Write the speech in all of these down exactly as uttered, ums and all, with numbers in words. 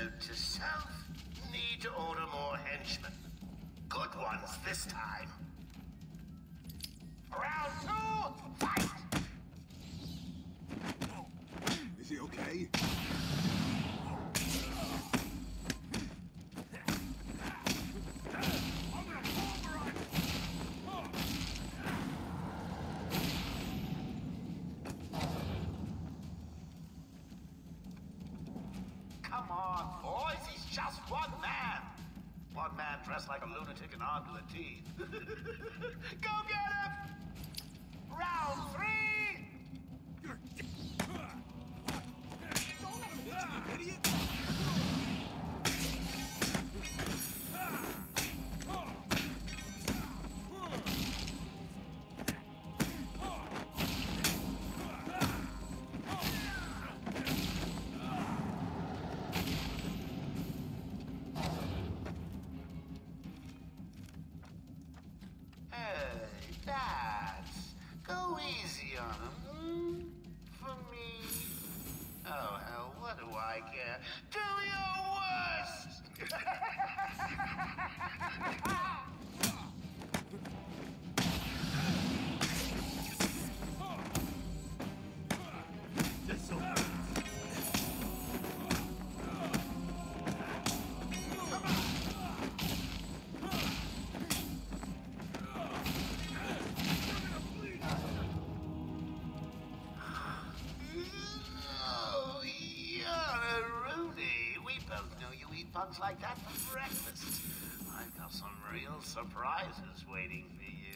Note to self, need to order more henchmen. Good ones this time. Round two, fight! Is he okay? Come on, boys, he's just one man. One man dressed like a lunatic and armed to the teeth. Go get him! Round three! You're... Don't let him hit you, idiot! Do your worst! This'll... Bugs like that for breakfast. I've got some real surprises waiting for you.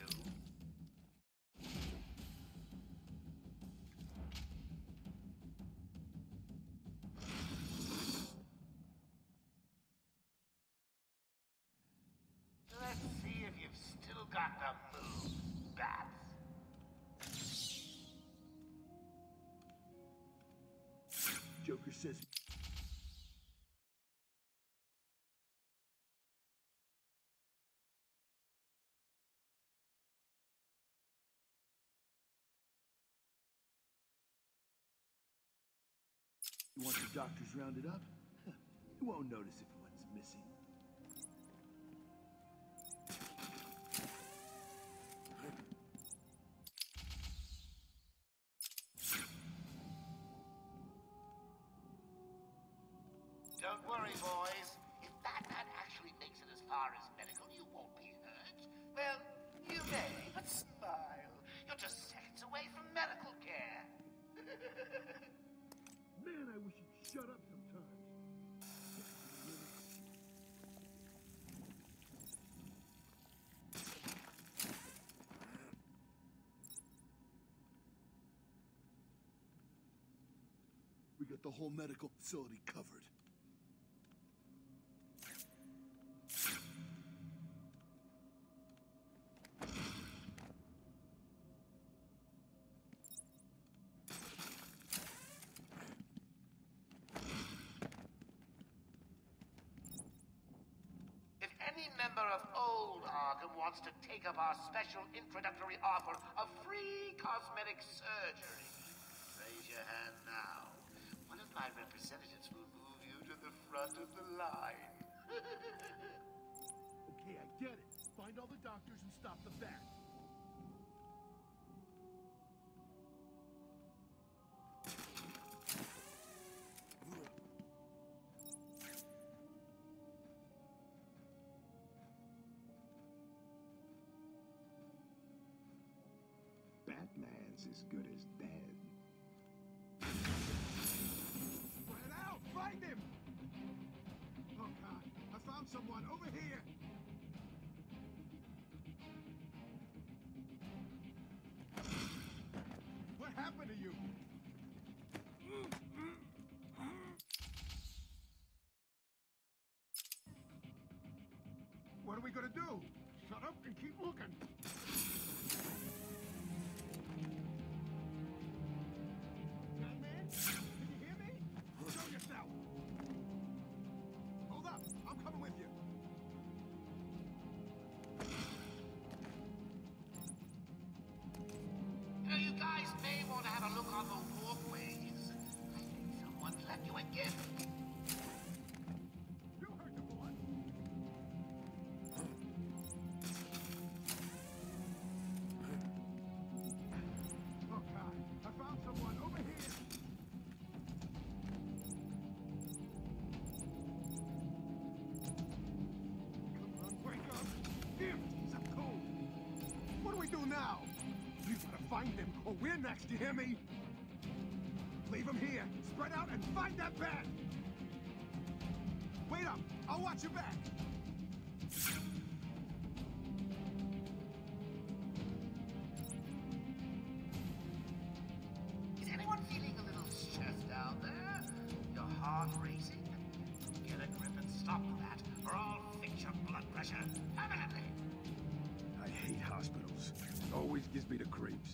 Let's see if you've still got the moves, Bats. Joker says... Once the doctor's rounded up, you won't notice if one's missing. Don't worry, boys. If Batman actually makes it as far as medical, you won't be hurt. Well, you may, but smile. You're just seconds away from medical care. Man, I wish you'd shut up sometimes. We got the whole medical facility covered. Any member of old Arkham wants to take up our special introductory offer of free cosmetic surgery. Raise your hand now. One of my representatives will move you to the front of the line. Okay, I get it. Find all the doctors and stop the bat. Batman's as good as dead. Spread out! Find him! Oh, God. I found someone over here! What happened to you? What are we gonna do? Shut up and keep looking! You guys may want to have a look on the walkways. I think someone left you a gift. Find them, or we're next, you hear me? Leave them here. Spread out and find that bat! Wait up! I'll watch your back! Is anyone feeling a little stressed out there? Your heart racing? Get a grip and stop that, or I'll fix your blood pressure permanently. I hate hospitals. It always gives me the creeps.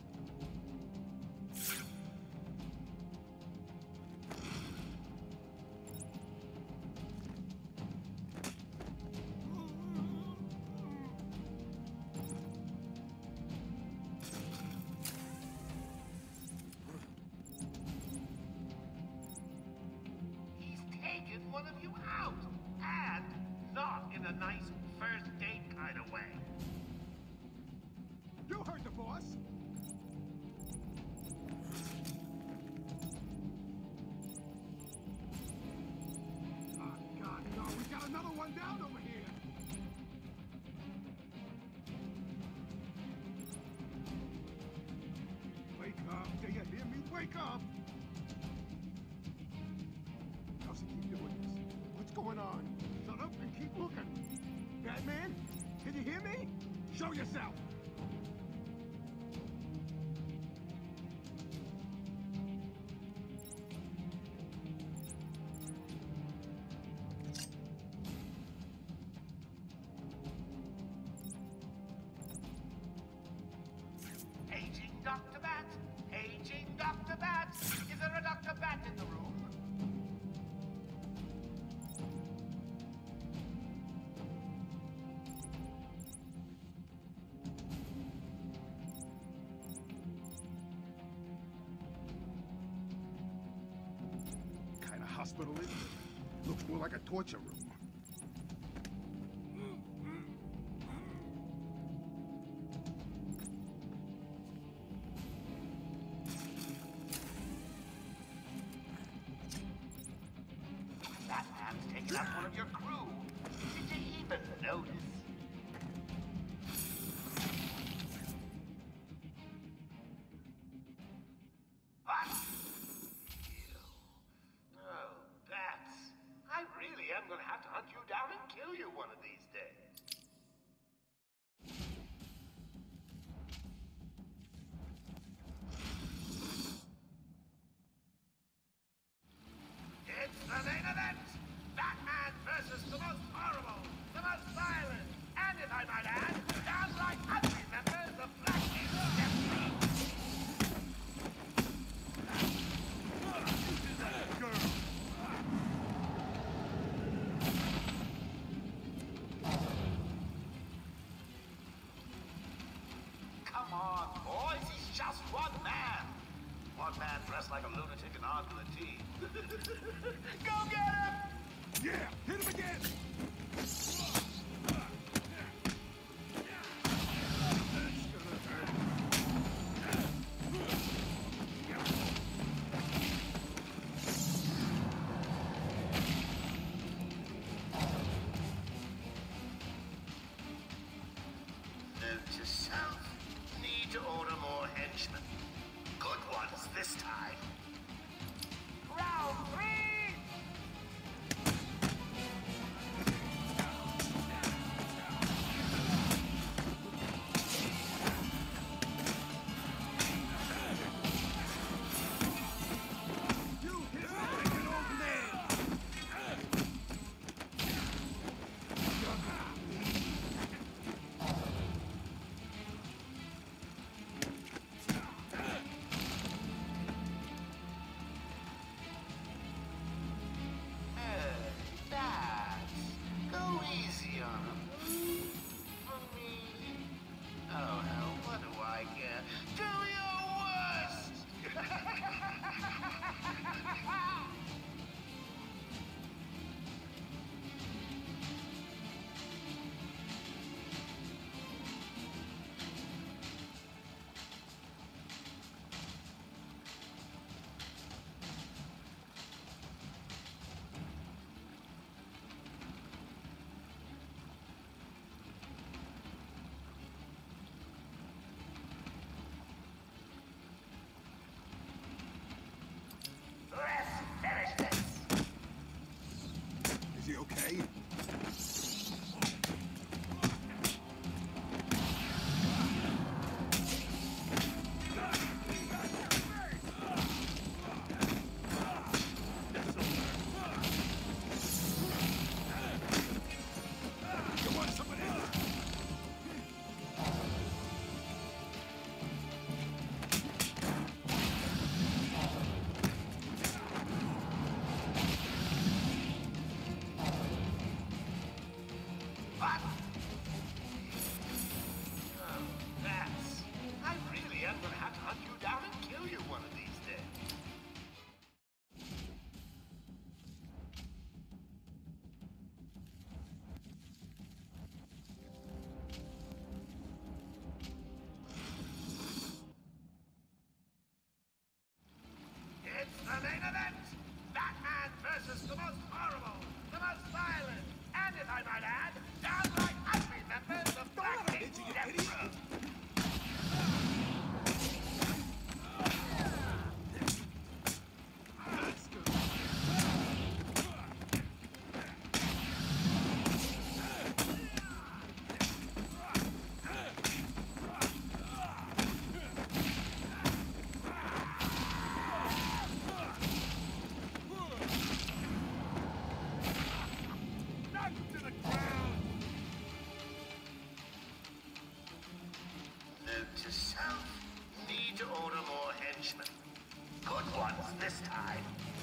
One of you out, and not in a nice first date kind of way. You heard the boss. Oh God, no! We got another one down over here. Wake up! Do you hear me? Wake up! How's he keep doing this? What's going on? Shut up and keep looking. Batman, can you hear me? Show yourself. Aging Doctor Bat? Aging Doctor Bat? Is there a Doctor Bat in the room? Kind of hospital is it? Looks more like a torture room. Batman's taken out one of your crew. Did you even notice? What? Ew. Oh, bats. I really am gonna have to hunt you down and kill you one of these days. It's the main event! Batman versus the most horrible, the most violent, and if I might add, downright ugly members of Black Family. Come on, boys, he's just one man. One man dressed like a lunatic and armed to the teeth. Go get him! Yeah, hit him again. Note to self. Need to order more henchmen. Good ones this time. Round three! You hit me like an old man. Good ones this time.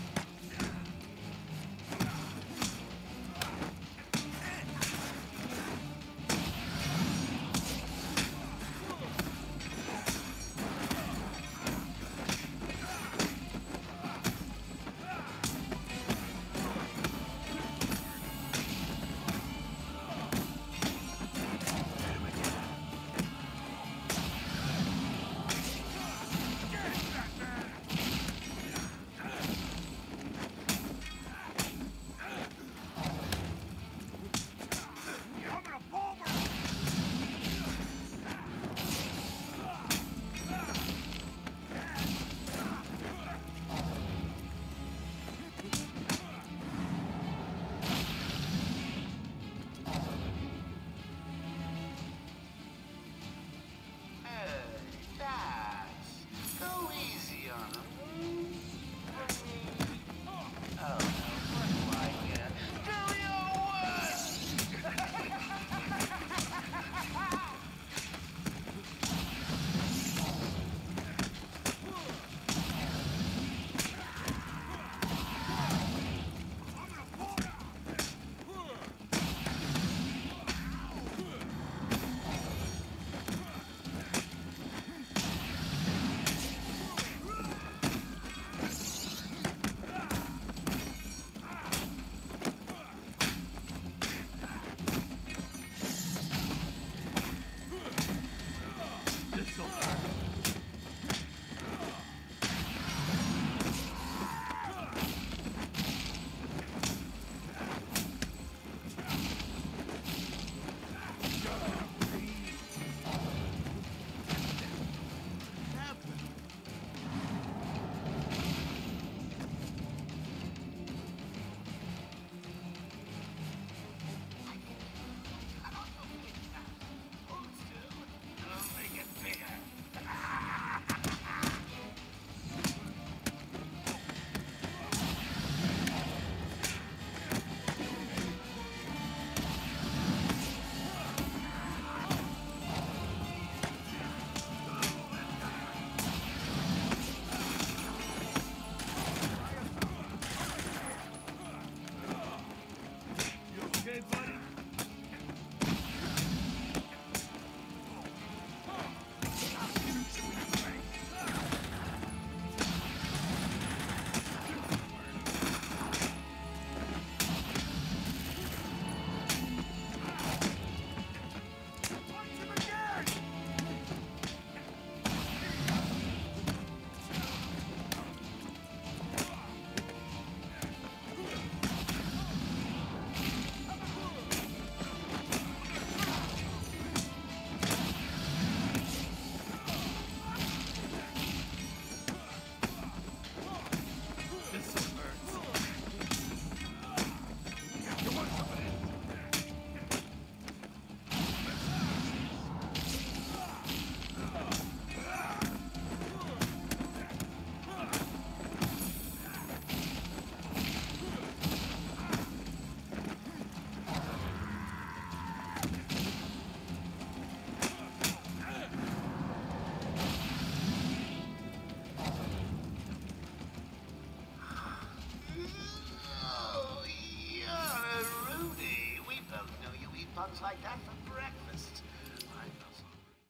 buns like that for breakfast. I puzzle.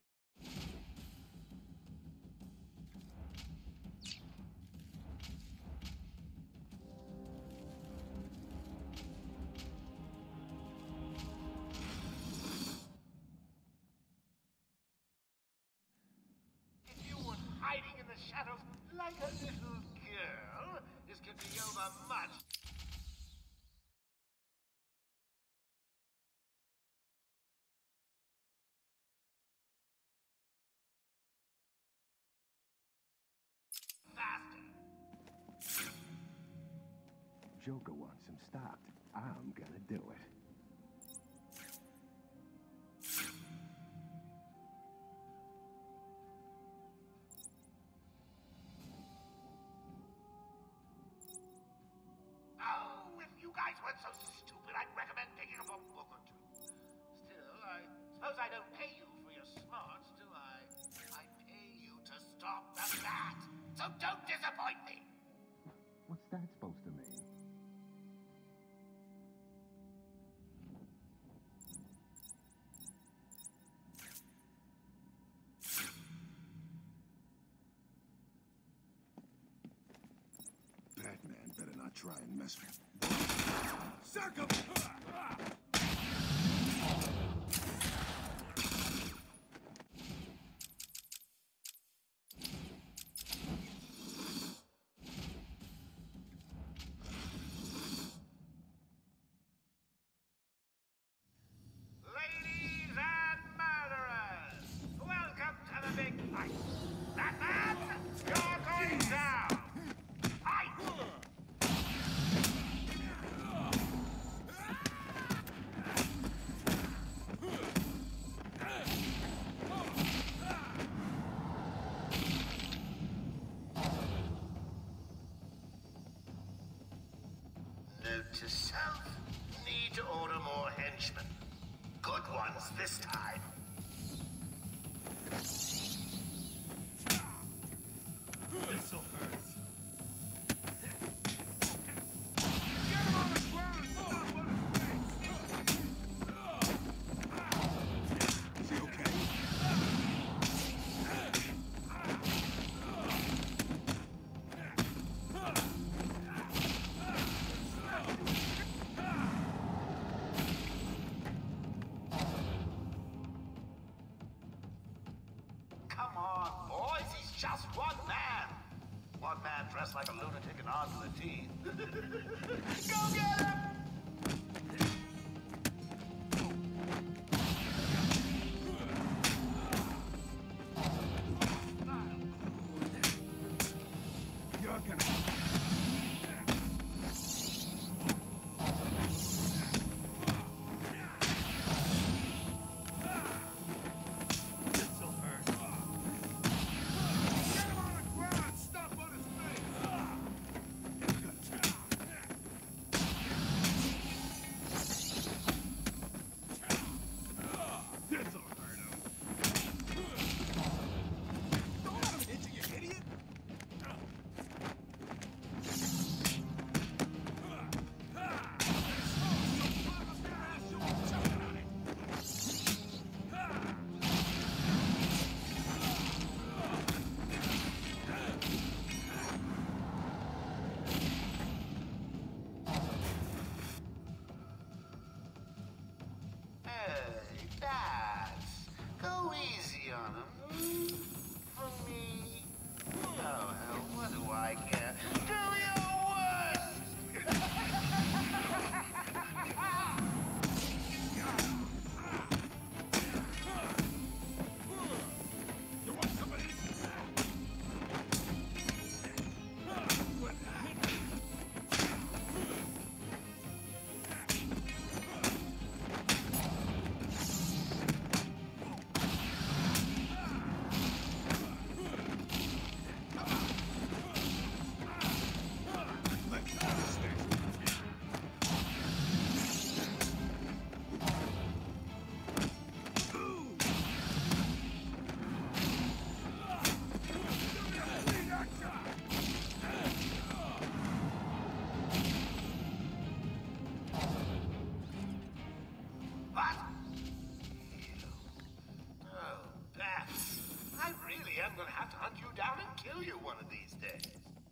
If you were hiding in the shadows like a little girl, this could be over much. Joker wants him stopped. I'm gonna do it. Oh, if you guys weren't so stupid, I'd recommend picking up a book or two. Still, I suppose I don't pay you for your smarts, do I? I pay you to stop the bat. So don't disappoint me. What's that supposed to mean? Batman better not try and mess with me. Circle! Ladies and murderers, welcome to the big fight. Batman, you're going down. Fight! Note to self, need to order more henchmen. Good ones this time. This'll hurt. Is he okay? Come on, boys, he's just one man. One man dressed like a lunatic and armed to the teeth. Go get him! You're gonna... This'll hurt. Get him on the ground! Stop on his face! This'll hurt him. Don't let him hit you, you idiot! Hey, Bats, go easy on him. For me. Oh, hell, what do I care? Do your worst! You want somebody? Let's go. What? You. Oh, Bats. I really am gonna have to hunt you down and kill you one of these days.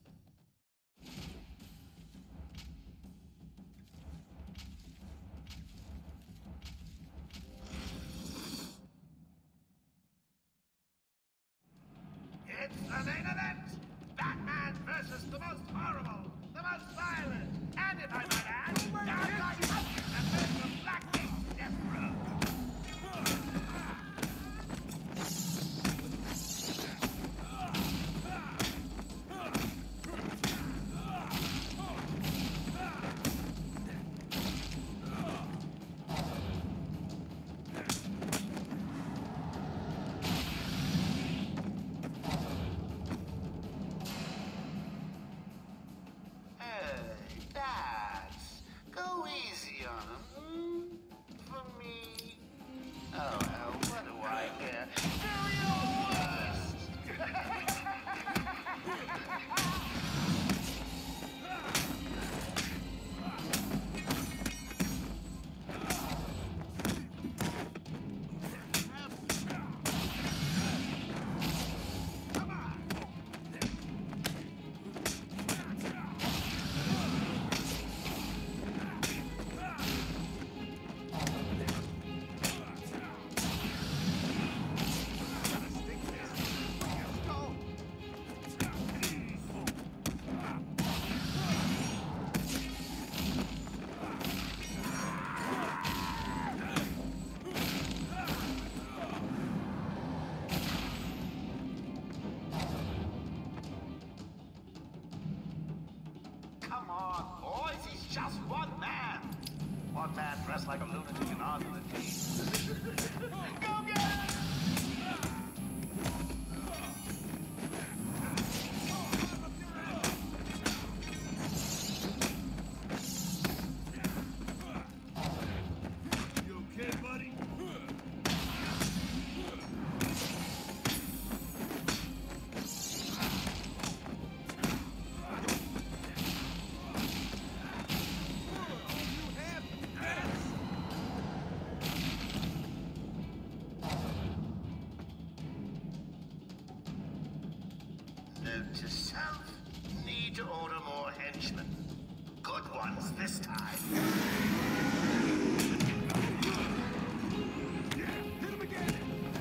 It's the main event! Batman versus the most horrible, the most violent, and if I might add, downright ugly members of Blackgate's death row. Hey, Bats, go easy on him. For me. Oh, hell, what do I care? Do your worst! on, boys. He's just one man. One man dressed like a lunatic and armed with a team. Go get him! Note to self, need to order more henchmen. Good ones this time. Yeah, hit him again!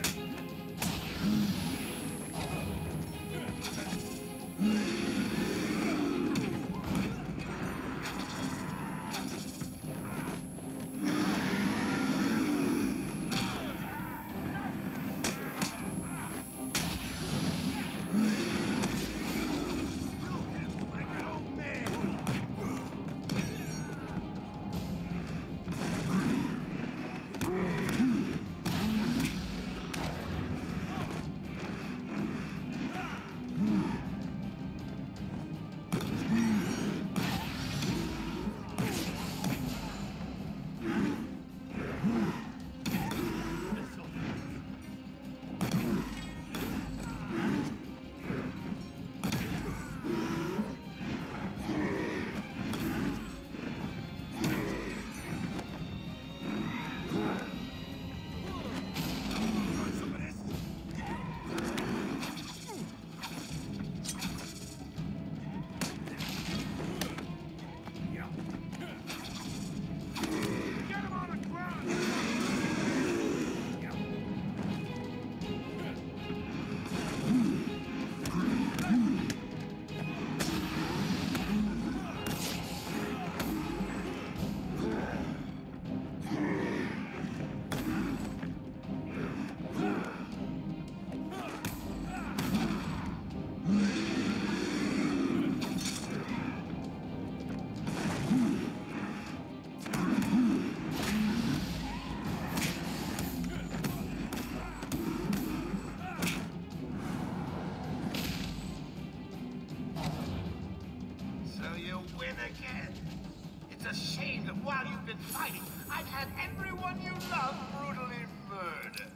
Again. It's a shame that while you've been fighting, I've had everyone you love brutally murdered.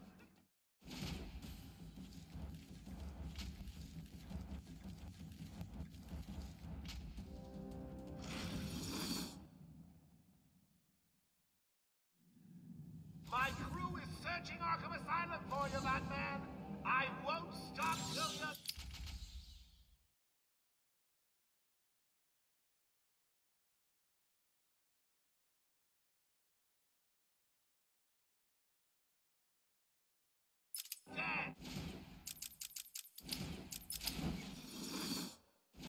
My crew is searching Arkham Asylum for you, Batman. I won't stop till you're...